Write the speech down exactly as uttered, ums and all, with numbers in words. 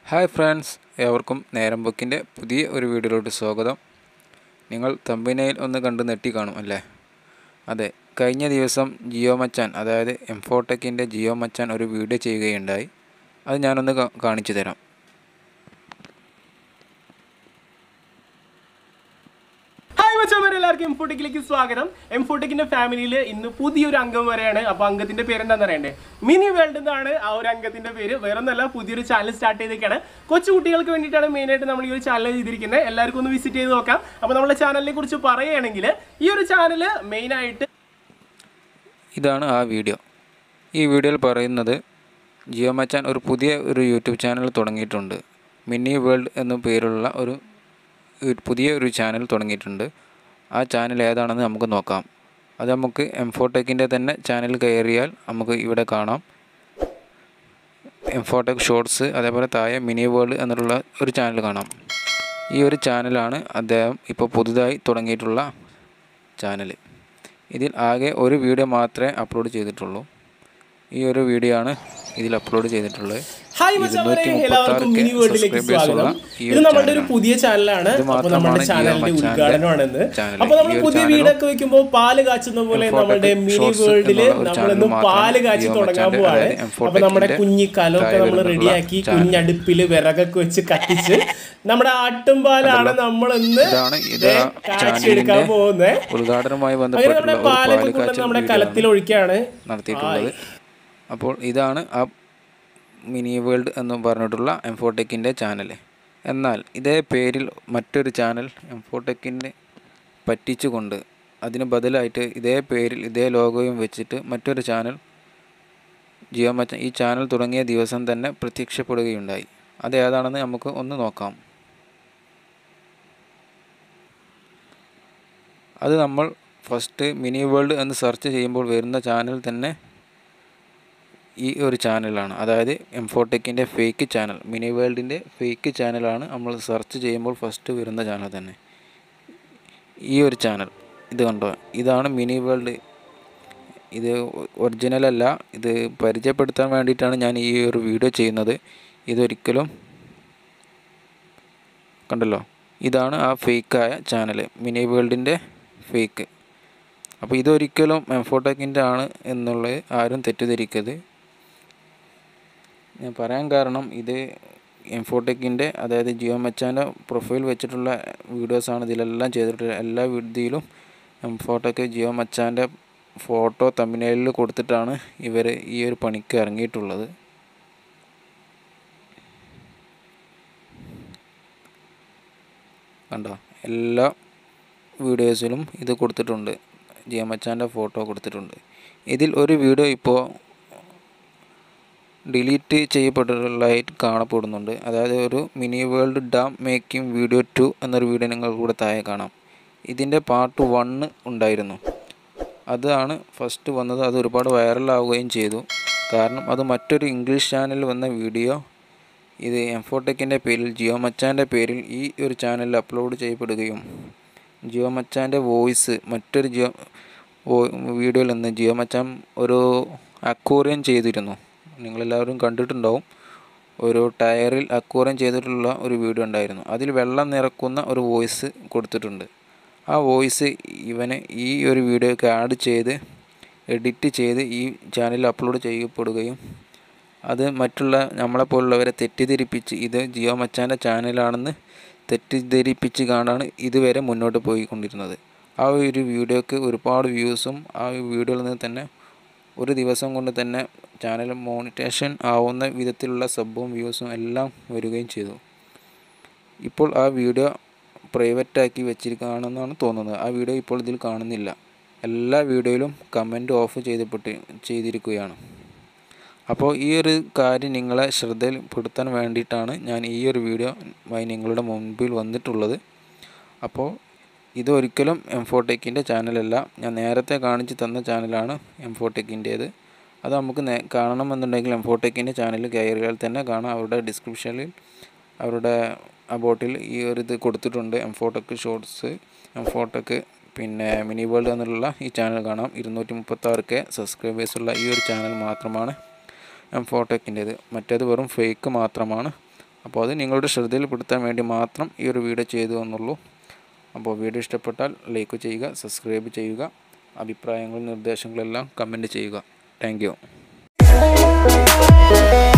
Hi friends, ഏവർക്കും നേരം ബുക്കിൻ്റെ പുതിയ ഒരു വീഡിയോയിലോട്ട് സ്വാഗതം. നിങ്ങൾ തമ്പനയിൽ ഒന്ന് കണ്ട് നെട്ടി കാണും അല്ലേ? അതെ, കഴിഞ്ഞ ദിവസം ജിയോ മച്ചാൻ, അതായത് എംഫോടെക്കിൻ്റെ ജിയോ മച്ചാൻ ഒരു വീഡിയോ ചെയ്യുകയുണ്ടായി. അത് ഞാനൊന്ന് കാണിച്ചു തരാം. എല്ലാവർക്കും എംഫോടെക്കിലേക്ക് സ്വാഗതം. എംഫോടെക്കിന്റെ ഫാമിലിയിൽ ഇന്ന് പുതിയൊരു അംഗം വരെയാണ്. അപ്പൊ അംഗത്തിന്റെ പേര് എന്താണെന്ന് അറിയണ്ടേ? മിനി വേൾഡ് എന്നാണ് ആ ഒരു അംഗത്തിന്റെ പേര്. വേറെ ഒന്നല്ല, പുതിയൊരു ചാനൽ സ്റ്റാർട്ട് ചെയ്തിരിക്കുകയാണ്. കൊച്ചു കുട്ടികൾക്ക് വേണ്ടിയിട്ടാണ് മെയിൻ ആയിട്ട് നമ്മൾ ഈ ഒരു ചാനൽ ചെയ്തിരിക്കുന്നത്. എല്ലാവർക്കും ഒന്ന് വിസിറ്റ് ചെയ്ത് നോക്കാം. അപ്പൊ നമ്മുടെ ചാനലിനെ കുറിച്ച് പറയുകയാണെങ്കിൽ, ഈ ഒരു ചാനൽ മെയിൻ ആയിട്ട് ഇതാണ് ആ വീഡിയോ. ഈ വീഡിയോയിൽ പറയുന്നത് ജിയോ മച്ചാൻ ഒരു പുതിയ ഒരു യൂട്യൂബ് ചാനൽ തുടങ്ങിയിട്ടുണ്ട്. മിനി വേൾഡ് എന്ന പേരുള്ള ഒരു പുതിയ ഒരു ചാനൽ തുടങ്ങിയിട്ടുണ്ട്. ആ ചാനൽ ഏതാണെന്ന് നമുക്ക് നോക്കാം. അത് നമുക്ക് എംഫോടെക്കിൻ്റെ തന്നെ ചാനൽ കയറിയാൽ നമുക്ക് ഇവിടെ കാണാം. എംഫോടെക് ഷോർട്സ്, അതേപോലെ താഴെ മിനി വേൾഡ് എന്നുള്ള ഒരു ചാനൽ കാണാം. ഈ ഒരു ചാനലാണ് അദ്ദേഹം ഇപ്പോൾ പുതുതായി തുടങ്ങിയിട്ടുള്ള ചാനൽ. ഇതിൽ ആകെ ഒരു വീഡിയോ മാത്രമേ അപ്ലോഡ് ചെയ്തിട്ടുള്ളൂ. ഈ ഒരു വീഡിയോ ആണ് ഇതിൽ അപ്ലോഡ് ചെയ്തിട്ടുള്ളത്. എല്ലാവർക്കും മിനി വേൾഡിലേക്ക് സ്വാഗതം. ഇത് നമ്മുടെ ഒരു പുതിയ ചാനലാണ്. അപ്പൊ നമ്മുടെ ചാനലിന്റെ ഉദ്ഘാടനമാണെന്ന്. അപ്പൊ നമ്മൾ പുതിയ വീടൊക്കെ വെക്കുമ്പോൾ പാല് കാച്ചുന്ന പോലെ നമ്മുടെ മിനി വേൾഡില് നമ്മളിന്ന് പാല് കാച്ചി തുടങ്ങാൻ പോവാണ്. അപ്പൊ നമ്മുടെ കുഞ്ഞിക്കാലമൊക്കെ നമ്മൾ റെഡിയാക്കി കുഞ്ഞടുപ്പില് വിറകൊക്കെ വെച്ച് കത്തിച്ച് നമ്മുടെ ആട്ടുംപാലാണ് നമ്മൾ ഇന്ന് കാച്ചിയെടുക്കാൻ പോകുന്നത്. ഉദ്ഘാടനവുമായി നമ്മുടെ പാലൊക്കെ കൊണ്ട് നമ്മുടെ കലത്തിൽ ഒഴിക്കാണ് നടത്തിയിട്ടുള്ളത്. അപ്പോൾ ഇതാണ് ആ മിനി വേൾഡ് എന്ന് പറഞ്ഞിട്ടുള്ള എംഫോടെക്കിൻ്റെ ചാനൽ. എന്നാൽ ഇതേ പേരിൽ മറ്റൊരു ചാനൽ എംഫോടെക്കിനെ പറ്റിച്ചുകൊണ്ട് അതിന് ബദലായിട്ട് ഇതേ പേരിൽ ഇതേ ലോഗോയും വെച്ചിട്ട് മറ്റൊരു ചാനൽ ജിയോ മച്ചാൻ ഈ ചാനൽ തുടങ്ങിയ ദിവസം തന്നെ പ്രത്യക്ഷപ്പെടുകയുണ്ടായി. അത് ഏതാണെന്ന് നമുക്ക് ഒന്ന് നോക്കാം. അത് നമ്മൾ ഫസ്റ്റ് മിനി വേൾഡ് എന്ന് സെർച്ച് ചെയ്യുമ്പോൾ വരുന്ന ചാനൽ തന്നെ ഈ ഒരു ചാനലാണ്. അതായത് എംഫോടെക്കിൻ്റെ ഫേക്ക് ചാനൽ, മിനി വേൾഡിൻ്റെ ഫേക്ക് ചാനലാണ് നമ്മൾ സെർച്ച് ചെയ്യുമ്പോൾ ഫസ്റ്റ് വരുന്ന ചാനൽ തന്നെ ഈ ഒരു ചാനൽ. ഇത് കണ്ടോ, ഇതാണ് മിനി വേൾഡ്. ഇത് ഒറിജിനലല്ല, ഇത് പരിചയപ്പെടുത്താൻ വേണ്ടിയിട്ടാണ് ഞാൻ ഈ ഒരു വീഡിയോ ചെയ്യുന്നത്. ഇതൊരിക്കലും കണ്ടല്ലോ, ഇതാണ് ആ ഫേക്കായ ചാനൽ, മിനി വേൾഡിൻ്റെ ഫേക്ക്. അപ്പോൾ ഇതൊരിക്കലും എംഫോടെക്കിൻ്റെ ആണ് എന്നുള്ളത് ആരും തെറ്റിദ്ധരിക്കരുത്. ഞാൻ പറയാൻ കാരണം, ഇത് എംഫോടെക്കിൻ്റെ, അതായത് ജിയോ മച്ചാൻ്റെ പ്രൊഫൈൽ വെച്ചിട്ടുള്ള വീഡിയോസാണ് ഇതിലെല്ലാം ചെയ്തിട്ടുള്ളത്. എല്ലാ വീഡിയോയിലും എംഫോടെക്ക് ജിയോ മച്ചാൻ്റെ ഫോട്ടോ തമ്പനയിലിൽ കൊടുത്തിട്ടാണ് ഇവർ ഈ ഒരു പണിക്ക് ഇറങ്ങിയിട്ടുള്ളത്. കണ്ടോ, എല്ലാ വീഡിയോസിലും ഇത് കൊടുത്തിട്ടുണ്ട്, ജിയോ മച്ചാൻ്റെ ഫോട്ടോ കൊടുത്തിട്ടുണ്ട്. ഇതിൽ ഒരു വീഡിയോ ഇപ്പോൾ ഡിലീറ്റ് ചെയ്യപ്പെട്ടുള്ളതായിട്ട് കാണപ്പെടുന്നുണ്ട്. അതായത് ഒരു Mini World dam making video two എന്നൊരു വീഡിയോ നിങ്ങൾക്ക് കൂടെ താഴെ കാണാം. ഇതിൻ്റെ പാർട്ട് വണ്ണ് ഉണ്ടായിരുന്നു, അതാണ് ഫസ്റ്റ് വന്നത്. അത് ഒരുപാട് വൈറലാവുകയും ചെയ്തു. കാരണം അത് മറ്റൊരു ഇംഗ്ലീഷ് ചാനലിൽ വന്ന വീഡിയോ ഇത് എംഫോടെക്കിൻ്റെ പേരിൽ, ജിയോ മച്ചാൻ്റെ പേരിൽ ഈ ഒരു ചാനലിൽ അപ്ലോഡ് ചെയ്യപ്പെടുകയും ജിയോ മച്ചാൻ്റെ വോയിസ് മറ്റൊരു ജിയോ വീഡിയോയിൽ നിന്ന് ജിയോ മച്ചാൻ ഒരു അക്വേറിയം ചെയ്തിരുന്നു. നിങ്ങളെല്ലാവരും കണ്ടിട്ടുണ്ടാവും. ഒരു ടയറിൽ അക്വേറിയം ചെയ്തിട്ടുള്ള ഒരു വീഡിയോ ഉണ്ടായിരുന്നു. അതിൽ വെള്ളം നിറക്കുന്ന ഒരു വോയിസ് കൊടുത്തിട്ടുണ്ട്. ആ വോയിസ് ഇവന് ഈ ഒരു വീഡിയോയ്ക്ക് ആഡ് ചെയ്ത് എഡിറ്റ് ചെയ്ത് ഈ ചാനലിൽ അപ്ലോഡ് ചെയ്യപ്പെടുകയും അത് മറ്റുള്ള നമ്മളെപ്പോലുള്ളവരെ തെറ്റിദ്ധരിപ്പിച്ച് ഇത് ജിയോ മച്ചാൻ്റെ ചാനലാണെന്ന് തെറ്റിദ്ധരിപ്പിച്ച് കാണാണ് ഇതുവരെ മുന്നോട്ട് പോയിക്കൊണ്ടിരുന്നത്. ആ ഒരു വീഡിയോക്ക് ഒരുപാട് വ്യൂസും ആ വീഡിയോയിൽ നിന്ന് തന്നെ ഒരു ദിവസം കൊണ്ട് തന്നെ ചാനൽ മോണിറ്റൈസേഷൻ ആവുന്ന വിധത്തിലുള്ള സബ്ബും വ്യൂസും എല്ലാം വരികയും ചെയ്തു. ഇപ്പോൾ ആ വീഡിയോ പ്രൈവറ്റാക്കി വെച്ചിരിക്കുകയാണെന്നാണ് തോന്നുന്നത്. ആ വീഡിയോ ഇപ്പോൾ ഇതിൽ കാണുന്നില്ല. എല്ലാ വീഡിയോയിലും കമൻറ്റ് ഓഫ് ചെയ്തപ്പെട്ട് ചെയ്തിരിക്കുകയാണ്. അപ്പോൾ ഈ ഒരു കാര്യം നിങ്ങളെ ശ്രദ്ധയിൽപ്പെടുത്താൻ വേണ്ടിയിട്ടാണ് ഞാൻ ഈ ഒരു വീഡിയോ നിങ്ങളുടെ മുൻപിൽ വന്നിട്ടുള്ളത്. അപ്പോൾ ഇതൊരിക്കലും എംഫോടെക്കിൻ്റെ ചാനലല്ല. ഞാൻ നേരത്തെ കാണിച്ച് തന്ന ചാനലാണ് എംഫോടെക്കിൻ്റേത്. അത് നമുക്ക് കാണണമെന്നുണ്ടെങ്കിൽ എംഫോടെക്കിൻ്റെ ചാനൽ കയറിയാൽ തന്നെ കാണാം. അവരുടെ ഡിസ്ക്രിപ്ഷനിൽ അവരുടെ അബൌട്ടിൽ ഈ ഒരു ഇത് കൊടുത്തിട്ടുണ്ട്. എംഫോടെക് ഷോർട്സ്, എംഫോടെക് പിന്നെ മിനി വേൾഡ് എന്നുള്ള ഈ ചാനൽ കാണാം. ഇരുന്നൂറ്റി മുപ്പത്താറ് കെ സബ്സ്ക്രൈബേഴ്സുള്ള ഈ ഒരു ചാനൽ മാത്രമാണ് എംഫോടെക്കിൻ്റേത്. മറ്റേത് വെറും ഫേക്ക് മാത്രമാണ്. അപ്പോൾ അത് നിങ്ങളുടെ ശ്രദ്ധയിൽപ്പെടുത്താൻ വേണ്ടി മാത്രം ഈ ഒരു വീഡിയോ ചെയ്തു എന്നുള്ളൂ. അപ്പോൾ വീഡിയോ ഇഷ്ടപ്പെട്ടാൽ ലൈക്ക് ചെയ്യുക, സബ്സ്ക്രൈബ് ചെയ്യുക, അഭിപ്രായങ്ങളും നിർദ്ദേശങ്ങളെല്ലാം കമൻറ്റ് ചെയ്യുക. Thank U.